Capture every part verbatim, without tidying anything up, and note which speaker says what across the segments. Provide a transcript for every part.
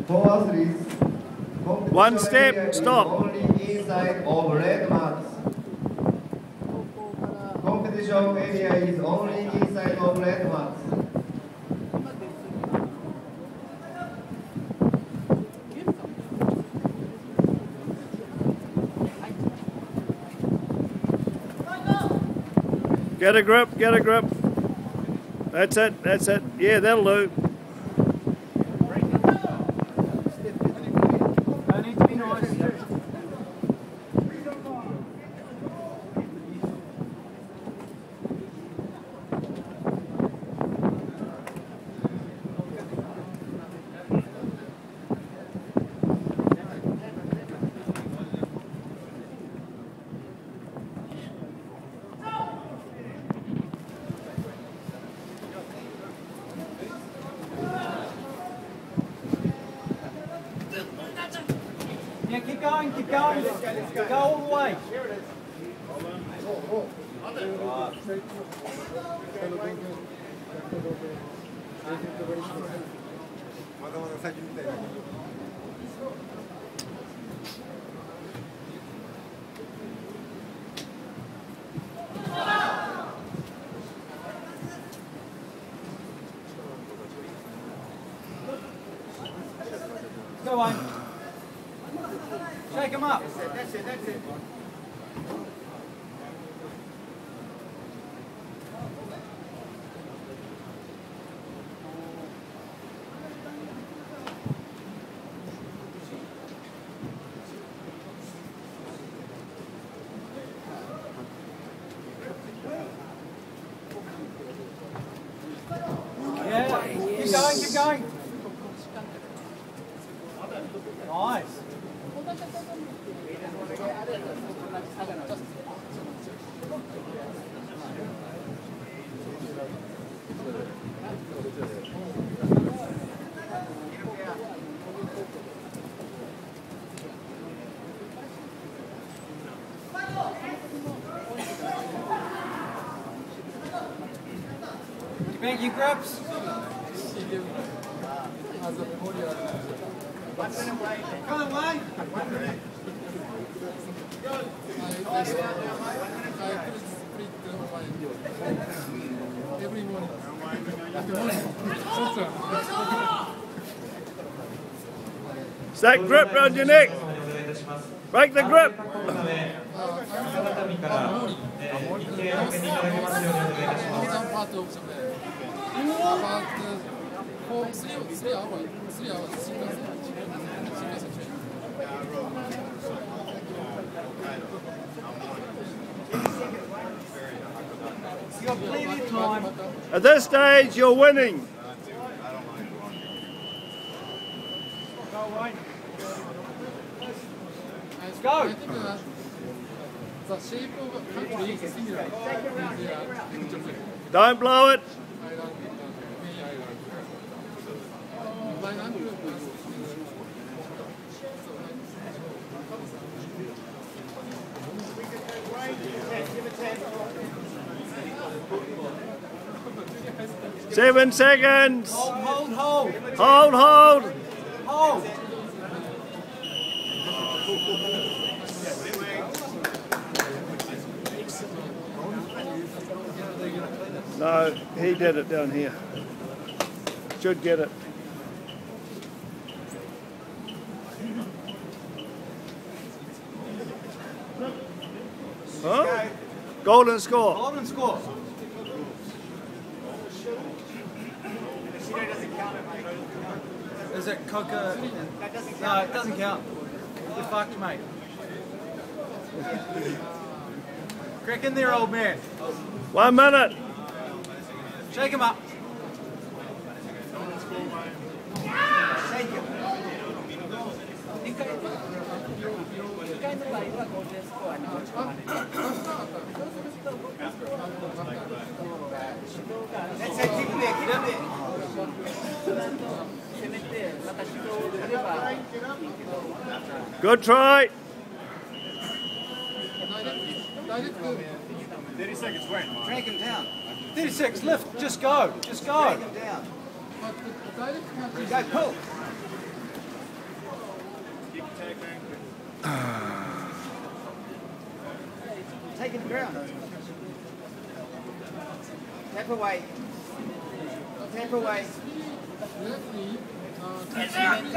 Speaker 1: For athletes,
Speaker 2: One step, stop.
Speaker 1: Only inside of red mats. Competition area is only inside of red mats.
Speaker 2: Get a grip, get a grip. That's it, that's it. Yeah, that'll do.
Speaker 3: Yeah, keep going, keep going. Go all the way. Go on. Shake him up. That's it, that's it, that's it. Yeah, keep going, keep going. Nice. Thank you, Grips. Come away.
Speaker 2: Stack grip round your neck. Break the grip.
Speaker 3: You got plenty of time.
Speaker 2: At this stage, you're winning.
Speaker 3: Go away. Let's go.
Speaker 4: The shape of country is similar.
Speaker 2: Don't blow it. Seven seconds.
Speaker 3: Hold, hold, hold.
Speaker 2: Hold, hold.
Speaker 3: Hold.
Speaker 2: No, he did it down here. Should get it. Huh? Golden score.
Speaker 3: Golden score. Is it Coca? No, it doesn't count. You're fucked, mate. Crack in there, old man.
Speaker 2: One minute.
Speaker 3: Shake him up. Shake him. That's it, keep it there, keep it there.
Speaker 2: Good try.
Speaker 3: thirty seconds, wait. Drag him down. thirty-six, lift, just go, just go. Drag him down. Go, pull.
Speaker 5: Taking the ground. Tap away. Tap away.
Speaker 4: Referee, uh, please.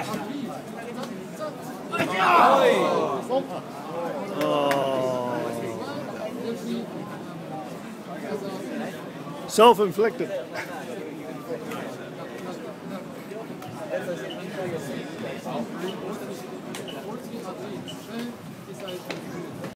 Speaker 2: Oh.
Speaker 4: Referee, as a
Speaker 2: Self-inflicted.
Speaker 4: fourteen athletes, then decide to